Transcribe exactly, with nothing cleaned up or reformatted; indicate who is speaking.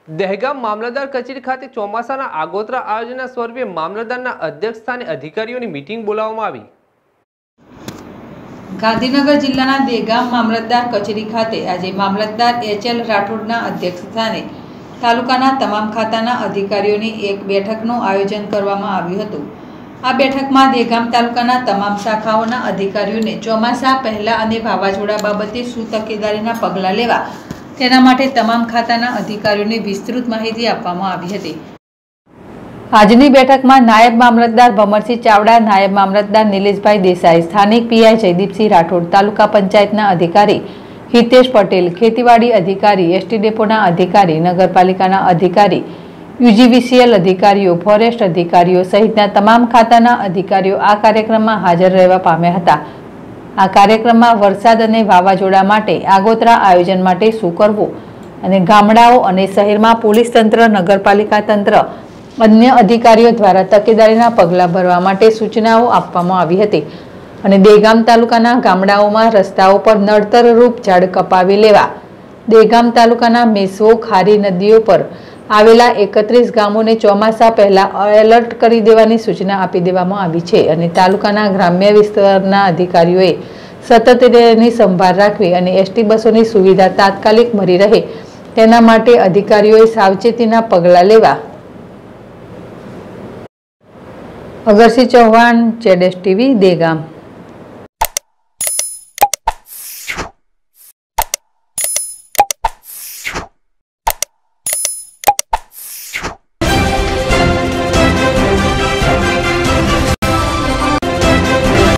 Speaker 1: દહેગામ મામલતદાર કચેરી ખાતે ચોમાસાના આગોતરા આયોજનના સ્વરૂપે મામલતદારના અધ્યક્ષ સ્થાને અધિકારીઓની મીટિંગ બોલાવવામાં આવી।
Speaker 2: ગાંધીનગર જિલ્લાના દહેગામ મામલતદાર કચેરી ખાતે આજે મામલતદાર એચ એલ રાઠોડના અધ્યક્ષ સ્થાને તાલુકાના તમામ ખાતાના અધિકારીઓની એક બેઠકનું આયોજન કરવામાં આવ્યું હતું। આ બેઠકમાં દહેગામ તાલુકાના તમામ શાખાઓના અધિકારીઓને ચોમાસા પહેલા અને વાવાઝોડા બાબતે શું તકેદારીના પગલાં લેવા તેના માટે તમામ ખાતાના અધિકારીઓને વિસ્તૃત માહિતી આપવામાં આવી હતી। આજની બેઠકમાં નાયબ મામલતદાર ભમરસિંહ ચાવડા, નાયબ મામલતદાર નિલેશભાઈ દેસાઈ, સ્થાનિક પીઆઈ જયદીપસિંહ રાઠોડ, તાલુકા પંચાયતના અધિકારી હિતેશ પટેલ, ખેતીવાડી અધિકારી, એસટી ડેપોના અધિકારી, નગરપાલિકાના અધિકારી, યુજીવીસીએલ અધિકારીઓ, ફોરેસ્ટ અધિકારીઓ સહિતના તમામ ખાતાના અધિકારીઓ આ કાર્યક્રમમાં હાજર રહેવા પામ્યા હતા। આ કાર્યક્રમમાં વરસાદ અને વાવાઝોડા માટે આગોતરા આયોજન માટે શું કરવું અને ગામડાઓ અને શહેરમાં પોલીસ તંત્ર, નગરપાલિકા તંત્ર, અન્ય અધિકારીઓ દ્વારા તકેદારીના પગલાં ભરવા માટે સૂચનાઓ આપવામાં આવી હતી અને દહેગામ તાલુકાના ગામડાઓમાં રસ્તાઓ પર નડતરરૂપ ઝાડ કપાવી લેવા, દહેગામ તાલુકાના મેસવો, ખારી નદીઓ પર આવેલા એકત્રીસ ગામોને ચોમાસા પહેલા એલર્ટ કરી દેવાની સૂચના આપી દેવામાં આવી છે અને તાલુકાના ગ્રામ્ય વિસ્તારના અધિકારીઓએ સતત તેની સંભાળ રાખવી અને એસટી બસોની સુવિધા તાત્કાલિક મળી રહે તેના માટે અધિકારીઓએ સાવચેતીના પગલાં લેવા। અગરસિંહ ચૌહાણ, જેડેશ ટીવી, દહેગામ।